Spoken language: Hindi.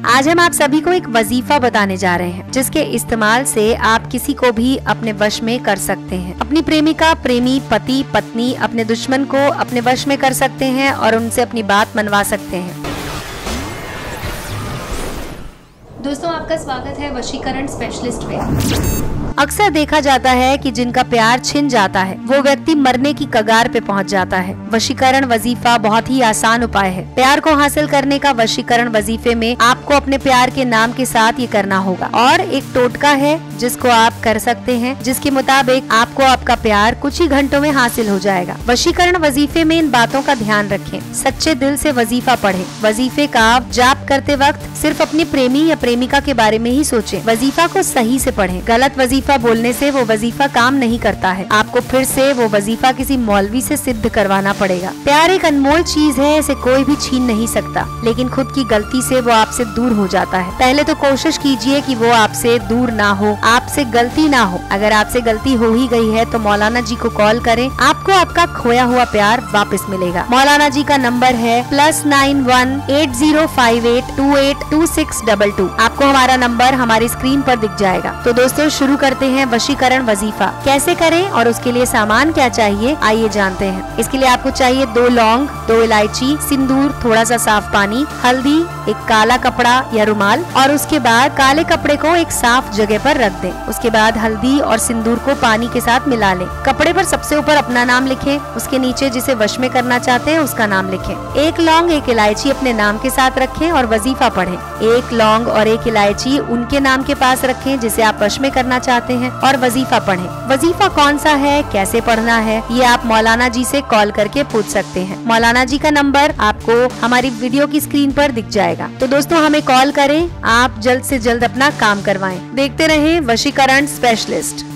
आज हम आप सभी को एक वजीफा बताने जा रहे हैं जिसके इस्तेमाल से आप किसी को भी अपने वश में कर सकते हैं। अपनी प्रेमिका, प्रेमी, पति, पत्नी, अपने दुश्मन को अपने वश में कर सकते हैं और उनसे अपनी बात मनवा सकते हैं। दोस्तों, आपका स्वागत है वशीकरण स्पेशलिस्ट में। अक्सर देखा जाता है कि जिनका प्यार छिन जाता है वो व्यक्ति मरने की कगार पे पहुंच जाता है। वशीकरण वजीफा बहुत ही आसान उपाय है। प्यार को हासिल करने का वशीकरण वजीफे में आपको अपने प्यार के नाम के साथ ये करना होगा और एक टोटका है जिसको आप कर सकते हैं, जिसके मुताबिक आपको आपका प्यार कुछ ही घंटों में हासिल हो जाएगा। वशीकरण वजीफे में इन बातों का ध्यान रखें। सच्चे दिल से वजीफा पढ़ें। वजीफे का जाप करते वक्त सिर्फ अपनी प्रेमी या प्रेमिका के बारे में ही सोचें। वजीफा को सही से पढ़ें। गलत वजीफा बोलने से वो वजीफा काम नहीं करता है। आपको फिर से वो वजीफा किसी मौलवी से सिद्ध करवाना पड़ेगा। प्यार एक अनमोल चीज है, इसे कोई भी छीन नहीं सकता, लेकिन खुद की गलती से वो आपसे दूर हो जाता है। पहले तो कोशिश कीजिए कि वो आपसे दूर ना हो, आपसे गलती ना हो। अगर आपसे गलती हो ही गई है तो मौलाना जी को कॉल करें, आपको आपका खोया हुआ प्यार वापस मिलेगा। मौलाना जी का नंबर है +91 8058 282622। आपको हमारा नंबर हमारी स्क्रीन पर दिख जाएगा। तो दोस्तों, शुरू करते हैं वशीकरण वजीफा। कैसे करें और उसके लिए सामान क्या चाहिए, आइए जानते हैं। इसके लिए आपको चाहिए 2 लौंग, 2 इलायची, सिंदूर, थोड़ा सा साफ पानी, हल्दी, एक काला कपड़ा या रुमाल, और उसके बाद काले कपड़े को एक साफ जगह पर रख दें। उसके बाद हल्दी और सिंदूर को पानी के साथ मिला लें। कपड़े पर सबसे ऊपर अपना नाम लिखें, उसके नीचे जिसे वश में करना चाहते हैं उसका नाम लिखें। 1 लौंग, 1 इलायची अपने नाम के साथ रखें और वजीफा पढ़ें। 1 लौंग और 1 इलायची उनके नाम के पास रखें जिसे आप वश में करना चाहते हैं और वजीफा पढ़ें। वजीफा कौन सा है, कैसे पढ़ना है, ये आप मौलाना जी से कॉल करके पूछ सकते हैं। मौलाना जी का नंबर आपको हमारी वीडियो की स्क्रीन पर दिख जाएगा। तो दोस्तों, हमें कॉल करें, आप जल्द से जल्द अपना काम करवाएं। देखते रहें वशीकरण स्पेशलिस्ट।